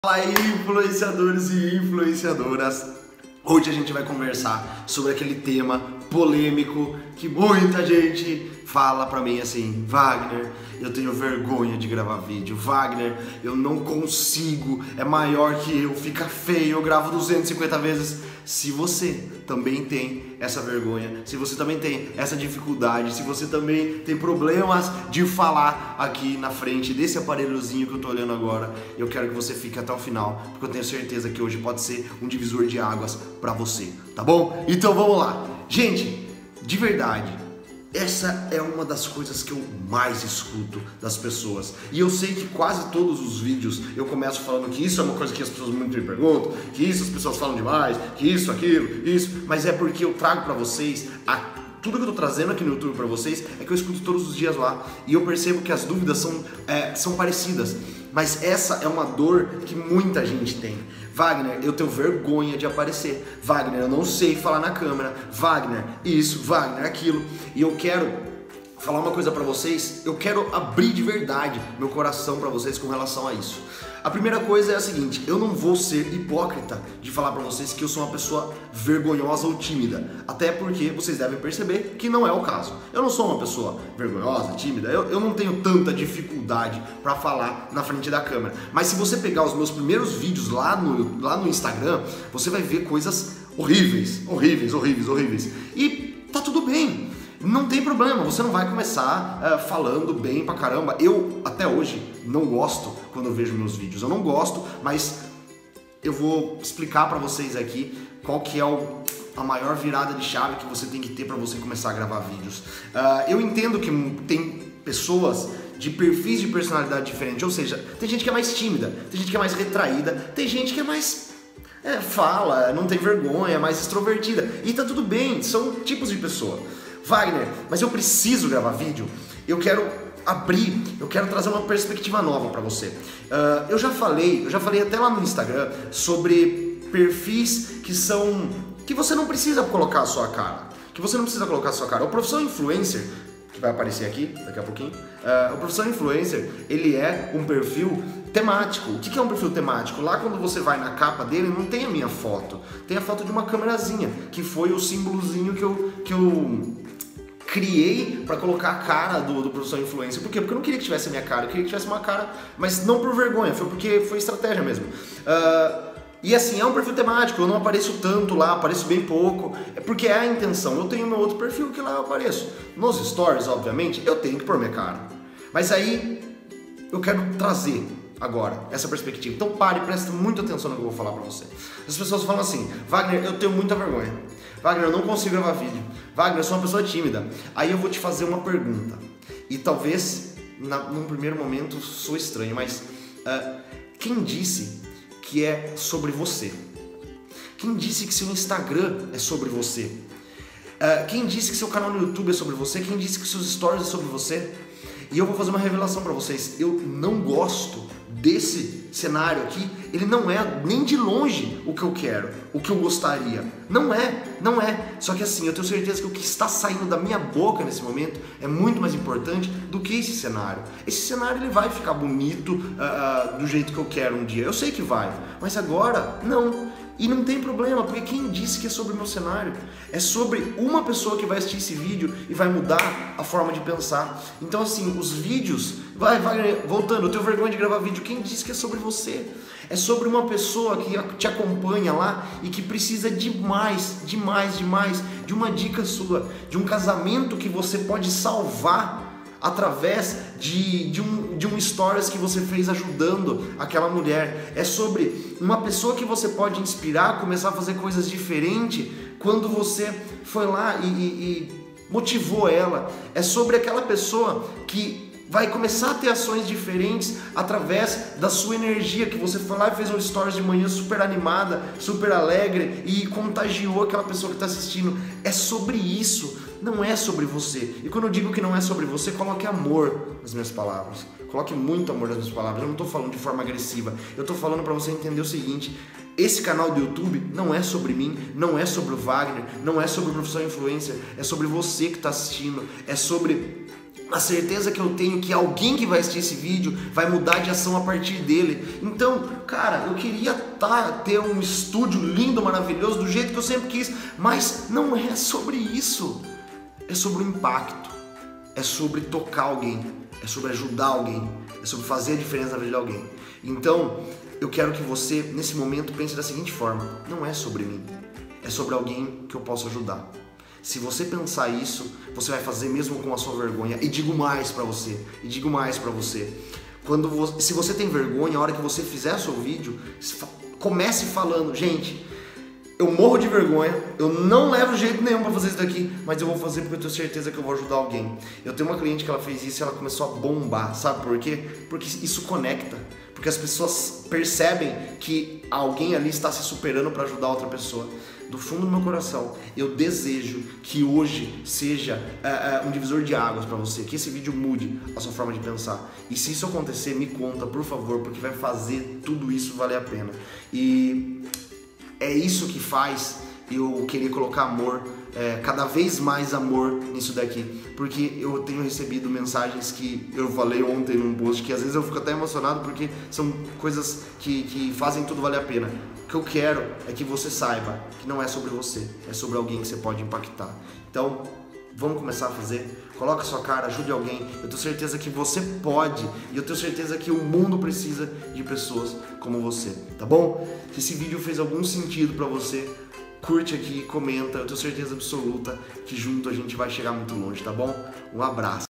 Fala aí, influenciadores e influenciadoras! Hoje a gente vai conversar sobre aquele tema polêmico que muita gente fala pra mim assim: Wagner, eu tenho vergonha de gravar vídeo, Wagner, eu não consigo, é maior que eu, fica feio, eu gravo 250 vezes. Se você também tem essa vergonha, se você também tem essa dificuldade, se você também tem problemas de falar aqui na frente desse aparelhozinho que eu tô olhando agora, eu quero que você fique até o final, porque eu tenho certeza que hoje pode ser um divisor de águas pra você, tá bom? Então vamos lá. Gente, de verdade, essa é uma das coisas que eu mais escuto das pessoas. E eu sei que quase todos os vídeos eu começo falando que isso é uma coisa que as pessoas muito me perguntam, que isso as pessoas falam demais, que isso, aquilo, isso. Mas é porque eu trago pra vocês tudo que eu tô trazendo aqui no YouTube pra vocês é que eu escuto todos os dias lá. E eu percebo que as dúvidas são parecidas. Mas essa é uma dor que muita gente tem. Wagner, eu tenho vergonha de aparecer. Wagner, eu não sei falar na câmera. Wagner, isso, Wagner, aquilo. E eu quero falar uma coisa pra vocês. Eu quero abrir de verdade meu coração pra vocês com relação a isso. A primeira coisa é a seguinte: eu não vou ser hipócrita de falar pra vocês que eu sou uma pessoa vergonhosa ou tímida. Até porque vocês devem perceber que não é o caso. Eu não sou uma pessoa vergonhosa, tímida, eu não tenho tanta dificuldade pra falar na frente da câmera. Mas se você pegar os meus primeiros vídeos lá no Instagram, você vai ver coisas horríveis. E tá tudo bem. Não tem problema, você não vai começar falando bem pra caramba. Eu, até hoje, não gosto quando eu vejo meus vídeos. Eu não gosto, mas eu vou explicar pra vocês aqui qual que é a maior virada de chave que você tem que ter pra você começar a gravar vídeos. Eu entendo que tem pessoas de perfis de personalidade diferentes, ou seja, tem gente que é mais tímida, tem gente que é mais retraída, tem gente que é mais... fala, não tem vergonha, é mais extrovertida. E tá tudo bem, são tipos de pessoa. Wagner, mas eu preciso gravar vídeo, eu quero trazer uma perspectiva nova pra você. Eu já falei até lá no Instagram sobre perfis que você não precisa colocar a sua cara. O Profissão Influencer, que vai aparecer aqui daqui a pouquinho, o Profissão Influencer, ele é um perfil temático. O que é um perfil temático? Lá quando você vai na capa dele, não tem a minha foto, tem a foto de uma câmerazinha, que foi o símbolozinho que eu criei pra colocar a cara do Profissão Influencer. Por quê? Porque eu não queria que tivesse a minha cara, eu queria que tivesse uma cara, mas não por vergonha, foi porque foi estratégia mesmo. E assim, é um perfil temático, eu não apareço tanto lá, apareço bem pouco, é porque é a intenção. Eu tenho meu outro perfil que lá eu apareço. Nos stories, obviamente, eu tenho que pôr minha cara. Mas aí, eu quero trazer agora essa perspectiva. Então pare e preste muita atenção no que eu vou falar pra você. As pessoas falam assim: Wagner, eu tenho muita vergonha. Wagner, eu não consigo gravar vídeo. Wagner, eu sou uma pessoa tímida. Aí eu vou te fazer uma pergunta. E talvez, num primeiro momento, sou estranho, mas quem disse que é sobre você? Quem disse que seu Instagram é sobre você? Quem disse que seu canal no YouTube é sobre você? Quem disse que seus stories é sobre você? E eu vou fazer uma revelação pra vocês. Eu não gosto desse cenário aqui. Ele não é nem de longe o que eu quero, o que eu gostaria. Não é. Só que assim, eu tenho certeza que o que está saindo da minha boca nesse momento é muito mais importante do que esse cenário. Esse cenário, ele vai ficar bonito do jeito que eu quero um dia. Eu sei que vai, mas agora não. E não tem problema, porque quem disse que é sobre o meu cenário? É sobre uma pessoa que vai assistir esse vídeo e vai mudar a forma de pensar. Então assim, os vídeos... Vai, voltando, eu tenho vergonha de gravar vídeo. Quem disse que é sobre você? É sobre uma pessoa que te acompanha lá e que precisa demais de uma dica sua, de um casamento que você pode salvar através de um stories que você fez ajudando aquela mulher. É sobre uma pessoa que você pode inspirar, começar a fazer coisas diferentes quando você foi lá e motivou ela. É sobre aquela pessoa que vai começar a ter ações diferentes através da sua energia, que você foi lá e fez um stories de manhã super animada, super alegre e contagiou aquela pessoa que está assistindo. É sobre isso, não é sobre você. E quando eu digo que não é sobre você, coloque amor nas minhas palavras. Coloque muito amor nas minhas palavras. Eu não estou falando de forma agressiva. Eu estou falando para você entender o seguinte: esse canal do YouTube não é sobre mim, não é sobre o Wagner, não é sobre o Profissão Influencer, é sobre você que está assistindo, é sobre a certeza que eu tenho que alguém que vai assistir esse vídeo vai mudar de ação a partir dele. Então, cara, eu queria ter um estúdio lindo, maravilhoso, do jeito que eu sempre quis, mas não é sobre isso. É sobre o impacto, é sobre tocar alguém, é sobre ajudar alguém, é sobre fazer a diferença na vida de alguém. Então, eu quero que você, nesse momento, pense da seguinte forma: não é sobre mim, é sobre alguém que eu posso ajudar. Se você pensar isso, você vai fazer mesmo com a sua vergonha. E digo mais pra você, se você tem vergonha, a hora que você fizer o seu vídeo, comece falando: gente, eu morro de vergonha, eu não levo jeito nenhum pra fazer isso daqui, mas eu vou fazer porque eu tenho certeza que eu vou ajudar alguém. Eu tenho uma cliente que ela fez isso e ela começou a bombar, sabe por quê? Porque isso conecta, porque as pessoas percebem que alguém ali está se superando para ajudar outra pessoa. Do fundo do meu coração, eu desejo que hoje seja um divisor de águas para você, que esse vídeo mude a sua forma de pensar. E se isso acontecer, me conta, por favor, porque vai fazer tudo isso valer a pena. E é isso que faz eu querer colocar amor, cada vez mais amor nisso daqui, porque eu tenho recebido mensagens que eu falei ontem num post, que às vezes eu fico até emocionado, porque são coisas que fazem tudo valer a pena. O que eu quero é que você saiba que não é sobre você, é sobre alguém que você pode impactar. Então, vamos começar a fazer. Coloca a sua cara, ajude alguém. Eu tenho certeza que você pode, e eu tenho certeza que o mundo precisa de pessoas como você, tá bom? Se esse vídeo fez algum sentido pra você, curte aqui, comenta. Eu tenho certeza absoluta que junto a gente vai chegar muito longe, tá bom? Um abraço.